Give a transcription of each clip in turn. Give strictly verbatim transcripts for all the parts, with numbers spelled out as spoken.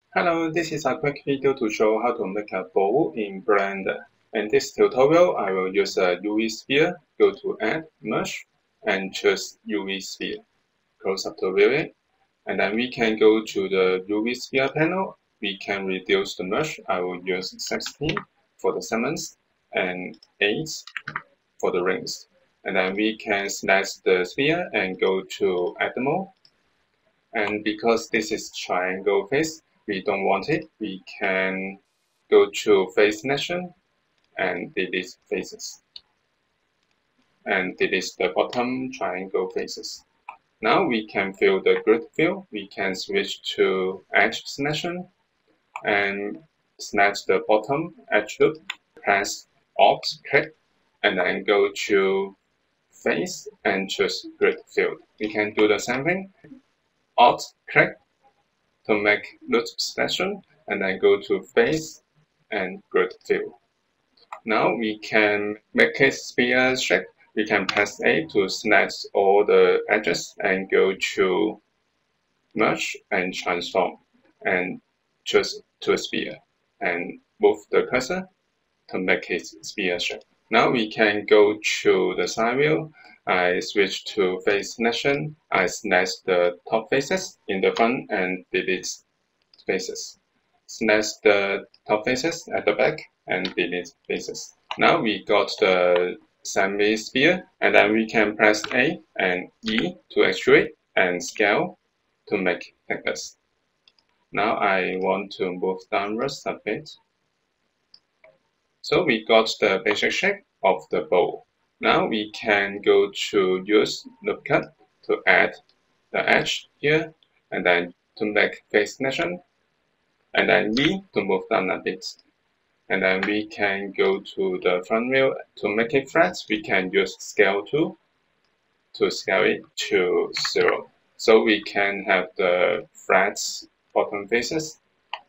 Hello, this is a quick video to show how to make a bow in Blender. In this tutorial, I will use a U V sphere, go to Add, Merge, and choose U V sphere. Close up to view it, and then we can go to the U V sphere panel. We can reduce the merge. I will use sixteen for the segments and eight for the rings. And then we can select the sphere and go to Add Mode. And because this is triangle face, we don't want it, we can go to face selection and delete faces. And delete the bottom triangle faces. Now we can fill the grid fill. We can switch to edge selection and select the bottom edge loop. Press Alt click and then go to face and choose grid fill. We can do the same thing. Alt click to make root selection and then go to face and grid fill. Now we can make it sphere shape. We can press A to select all the edges and go to merge and transform and choose to sphere and move the cursor to make it sphere shape. Now we can go to the side view. I switch to face selection. I select the top faces in the front and delete faces. Select the top faces at the back and delete faces. Now we got the semi-sphere, and then we can press A and E to extrude and scale to make thickness. Now I want to move downwards a bit. So we got the basic shape of the bow. Now we can go to use loop cut to add the edge here, and then to make face selection, and then E to move down a bit. And then we can go to the front view to make it flat. We can use scale tool to scale it to zero. So we can have the flat bottom faces.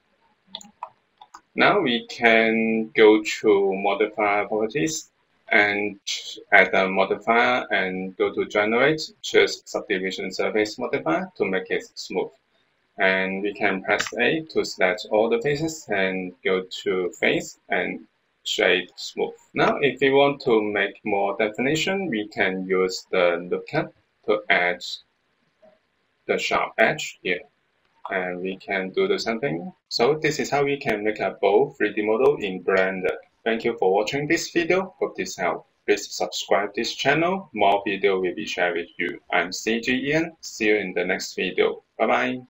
Now we can go to modifier properties and add a modifier and go to generate, choose subdivision surface modifier to make it smooth. And we can press A to select all the faces and go to face and shade smooth. Now if we want to make more definition, we can use the loop cut to add the sharp edge here. And we can do the same thing. So this is how we can make a bow three D model in Blender. Thank you for watching this video. Hope this helped. Please subscribe this channel. More video will be shared with you. I'm cgian. See you in the next video. Bye bye.